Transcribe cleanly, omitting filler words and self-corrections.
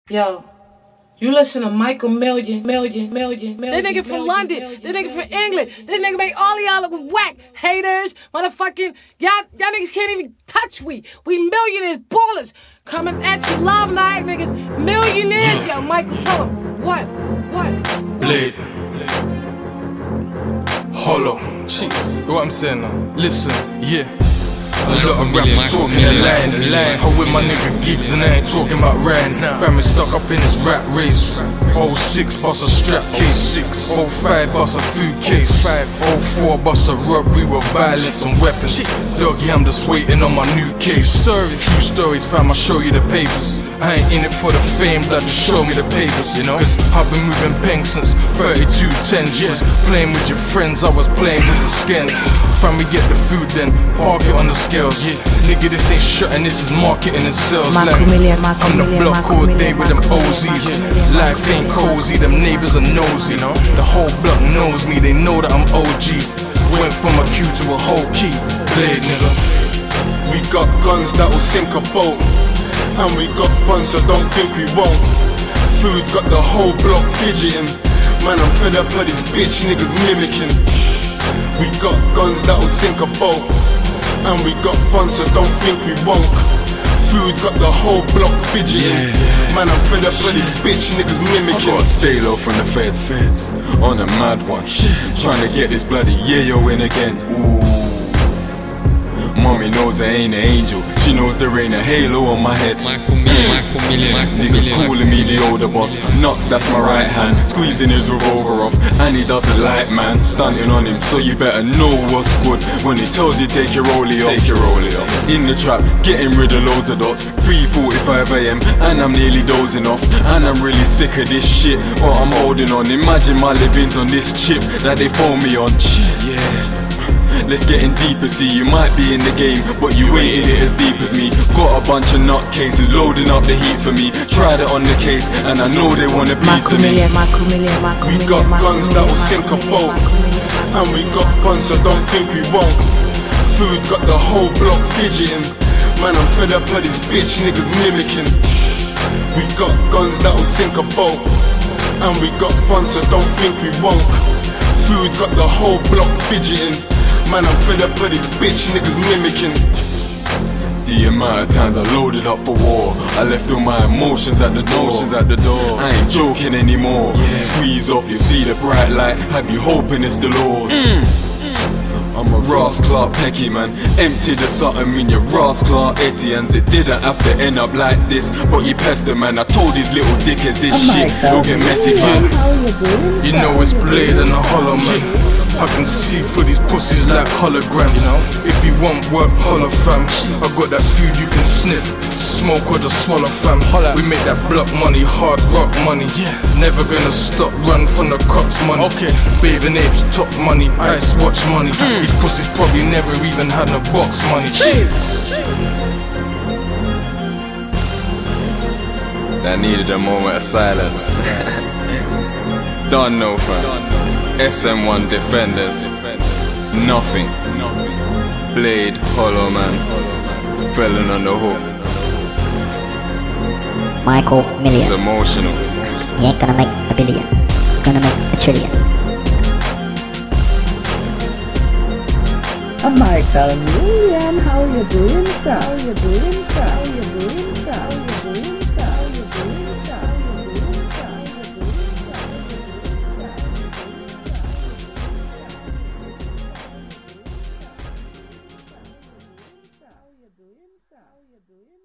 Yo, you listen to Michael Million. That nigga from London. That nigga from England. This nigga make all y'all look whack. Haters, motherfucking, y'all niggas can't even touch we. We millionaires, ballers. Coming at you live night, niggas. Millionaires. Yo, Michael, tell him. What? Blade. Hollow. Cheeks. What I'm saying now? Listen, yeah. A lot of rappers talking a line. I'm with my nigga Gigs and I ain't talking about Ryan. Fam is stuck up in his rat race. 06 bust a strap case. 05 bust a food case. 04 bust a robbery with violence and weapons. Doggy, I'm just waiting on my new case. True stories, fam, I'll show you the papers. I ain't in it for the fame, blood, just show me the papers, you know. Cause I've been moving peng since 32, 10 years. Playing with your friends, I was playing with the skins. Fam, we get the food then, park it on the scales. Yeah, nigga, this ain't shit and this is marketing and sales. Like, I'm the block all day with them OZs. Life ain't cozy, them neighbors are nosy. The whole block knows me, they know that I'm OG. Went from a Q to a whole key. Blade, nigga. We got guns that'll sink a boat. And we got fun, so don't think we won't. Food got the whole block fidgeting. Man, I'm fed up of these bitch niggas mimicking. We got guns that'll sink a boat. And we got fun, so don't think we won't. Food got the whole block fidgeting. Man, I'm fed up of these bitch niggas mimicking. I gotta stay low from the feds. On a mad one. Trying to get this bloody yayo in again. Ooh. Mommy knows I ain't an angel. She knows there ain't a halo on my head. Michael Million. Niggas calling me the older boss. Knox, that's my right hand. Squeezing his revolver off, and he doesn't like man. Stunting on him, so you better know what's good. When he tells you take your rollie off. In the trap, getting rid of loads of dots. 3:45 AM, and I'm nearly dozing off. And I'm really sick of this shit, but I'm holding on. Imagine my livings on this chip that they phone me on. Yeah. Let's get in deeper, see you might be in the game, but you ain't in it as deep as me. Got a bunch of nutcases loading up the heat for me. Tried it on the case, and I know they want a piece of me. We got guns that will sink a boat. And we got fun, so don't think we won't. Food got the whole block fidgeting. Man, I'm fed up of these bitch niggas mimicking. We got guns that will sink a boat. And we got fun, so don't think we won't. Food got the whole block fidgeting. Man, I'm fed up of these bitch niggas mimicking. The amount of times I loaded up for war, I left all my emotions at the door. I ain't joking anymore. Squeeze off, you see the bright light, have you hoping it's the Lord. I'm a Ross Clark Pecky man, emptied the something in your Ross Clark Etienne's. It didn't have to end up like this, but you pester man. I told these little dickheads this shit will get messy man. You know it's Blade and a hollow man. I can see through these pussies like holograms. If you want work, holler fam. I got that food you can sniff, smoke or just swallow fam. We make that block money, hard rock money. Never gonna stop, run from the cops money. Bathing apes, top money, ice watch money. These pussies probably never even had no box money. That needed a moment of silence. Don't know fam. SM1 Defenders, it's nothing. Blade, Hollow man, felon on the hook. Michael Million. It's emotional. He ain't gonna make a billion, he's gonna make a trillion. Michael Million, how you doing, sir? How you doing, sir? How you doing, sir? How you doing, sir? How you doing, sir? How you doing, sir? How you doing, sir? How you doing, sir? How you doing, sir?